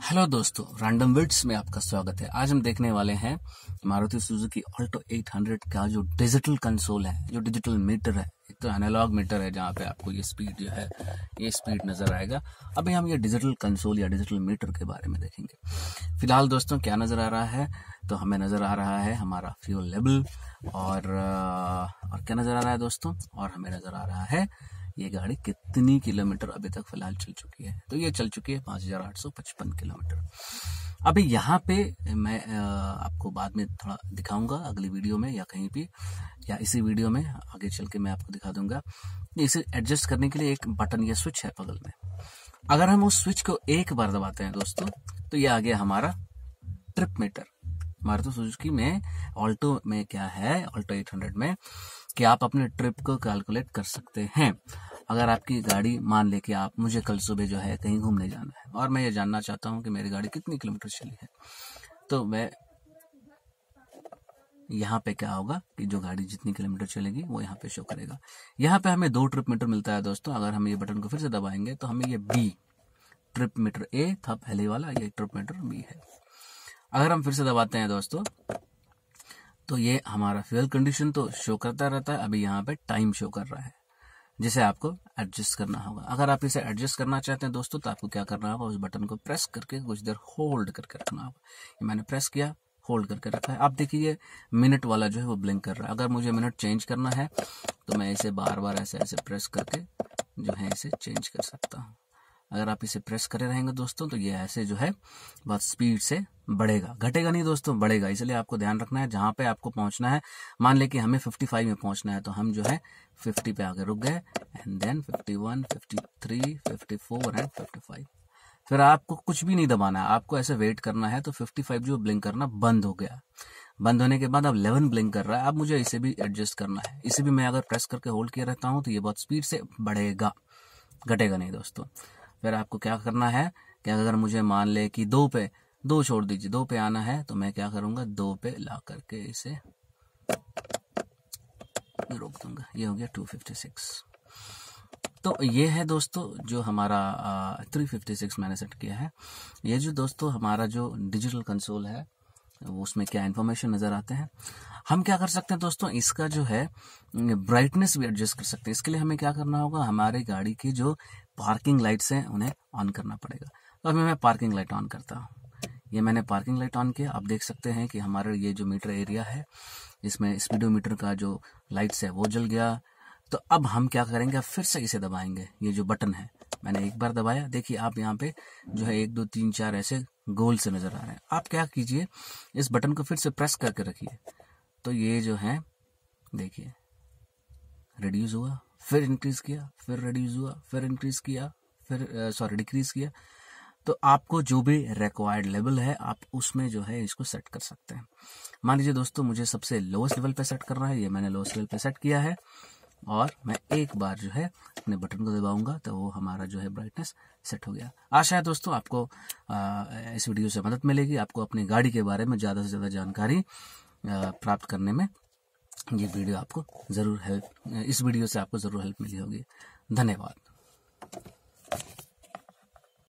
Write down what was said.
Hello दोस्तों, random विड्स में आपका स्वागत है। आज हम देखने वाले हैं मारुति सुजुकी ऑल्टो 800 का जो डिजिटल कंसोल है, जो डिजिटल मीटर है। एक तो एनालॉग मीटर है जहाँ पे आपको ये स्पीड जो है ये स्पीड नजर आएगा। अभी हम ये डिजिटल कंसोल या डिजिटल मीटर के बारे में देखेंगे। फिलहाल दोस्तों क्या नजर आ रहा है, तो हमें नजर आ रहा है हमारा फ्यूल लेवल और क्या नजर आ रहा है दोस्तों, और हमें नजर आ रहा है ये गाड़ी कितनी किलोमीटर अभी तक फिलहाल चल चुकी है। तो ये चल चुकी है 5855 किलोमीटर। अभी यहाँ पे मैं आपको बाद में थोड़ा दिखाऊंगा अगली वीडियो में या कहीं भी, या इसी वीडियो में आगे चल के मैं आपको दिखा दूंगा। इसे एडजस्ट करने के लिए एक बटन या स्विच है बगल में। अगर हम उस स्विच को एक बार दबाते हैं दोस्तों, तो ये आ गया हमारा ट्रिप मीटर। मारुति सुजुकी में ऑल्टो में क्या है, ऑल्टो 800 में, कि आप अपने ट्रिप को कैलकुलेट कर सकते हैं। अगर आपकी गाड़ी, मान ले कि आप, मुझे कल सुबह जो है कहीं घूमने जाना है और मैं ये जानना चाहता हूँ कि मेरी गाड़ी कितनी किलोमीटर चली है, तो मैं यहाँ पे क्या होगा कि जो गाड़ी जितनी किलोमीटर चलेगी वो यहाँ पे शो करेगा। यहाँ पे हमें 2 ट्रिप मीटर मिलता है दोस्तों। अगर हम ये बटन को फिर से दबाएंगे तो हमें ये बी ट्रिप मीटर ए था पहले वाला, ये ट्रिप मीटर बी है। अगर हम फिर से दबाते हैं दोस्तों, तो ये हमारा फ्यूल कंडीशन तो शो करता रहता है। अभी यहाँ पे टाइम शो कर रहा है, जिसे आपको एडजस्ट करना होगा। अगर आप इसे एडजस्ट करना चाहते हैं दोस्तों, तो आपको क्या करना होगा, उस बटन को प्रेस करके कुछ देर होल्ड करके रखना होगा। ये मैंने प्रेस किया, होल्ड करके रखा है। आप देखिए ये मिनट वाला जो है वो ब्लिंक कर रहा है। अगर मुझे मिनट चेंज करना है तो मैं इसे बार बार ऐसे ऐसे प्रेस करके जो है इसे चेंज कर सकता हूँ। अगर आप इसे प्रेस करे रहेंगे दोस्तों, तो ये ऐसे जो है बहुत स्पीड से बढ़ेगा, घटेगा नहीं दोस्तों, बढ़ेगा। इसलिए आपको ध्यान रखना है जहां पे आपको पहुंचना है। मान ले कि हमें 55 में पहुंचना है, तो हम जो है 50 पे आगे रुक गए, एंड देन 51, 53, 54 एंड 55। फिर आपको कुछ भी नहीं दबाना है, आपको ऐसे वेट करना है। तो 55 जो ब्लिंक करना बंद हो गया। बंद होने के बाद अब 11 ब्लिंक कर रहा है। अब मुझे इसे भी एडजस्ट करना है। इसे भी मैं अगर प्रेस करके होल्ड किया रहता हूँ तो ये बहुत स्पीड से बढ़ेगा, घटेगा नहीं दोस्तों। फिर आपको क्या करना है कि अगर मुझे मान ले कि 2 पे, 2 छोड़ दीजिए, 2 पे आना है, तो मैं क्या करूंगा, 2 पे ला करके इसे रोक दूंगा। ये हो गया 256। तो ये है दोस्तों जो हमारा 356 मैंने सेट किया है। ये जो दोस्तों हमारा जो डिजिटल कंसोल है, उसमें क्या इन्फॉर्मेशन नजर आते हैं। हम क्या कर सकते हैं दोस्तों, इसका जो है ब्राइटनेस भी एडजस्ट कर सकते हैं। इसके लिए हमें क्या करना होगा, हमारे गाड़ी की जो पार्किंग लाइट्स हैं उन्हें ऑन करना पड़ेगा। तो अभी मैं पार्किंग लाइट ऑन करता हूँ। ये मैंने पार्किंग लाइट ऑन किया। आप देख सकते हैं कि हमारे ये जो मीटर एरिया है, इसमें स्पीडोमीटर का जो लाइट्स है वो जल गया। तो अब हम क्या करेंगे, फिर से इसे दबाएंगे। ये जो बटन है मैंने एक बार दबाया, देखिए आप यहाँ पे जो है 1 2 3 4 ऐसे गोल से नजर आ रहे हैं। आप क्या कीजिए, इस बटन को फिर से प्रेस करके रखिए, तो ये जो है देखिए रिड्यूस हुआ, फिर इंक्रीज किया, फिर रिड्यूस हुआ, फिर इंक्रीज किया, फिर डिक्रीज किया। तो आपको जो भी रिक्वायर्ड लेवल है आप उसमें जो है इसको सेट कर सकते हैं। मान लीजिए दोस्तों मुझे सबसे लोएस्ट लेवल पे सेट करना है, ये मैंने लोएस्ट लेवल पे सेट किया है, और मैं एक बार जो है अपने बटन को दबाऊंगा तो वो हमारा जो है ब्राइटनेस सेट हो गया। आशा है दोस्तों आपको इस वीडियो से मदद मिलेगी। आपको अपनी गाड़ी के बारे में ज़्यादा से ज़्यादा जानकारी प्राप्त करने में ये वीडियो आपको ज़रूर हेल्प, इस वीडियो से आपको ज़रूर हेल्प मिली होगी। धन्यवाद।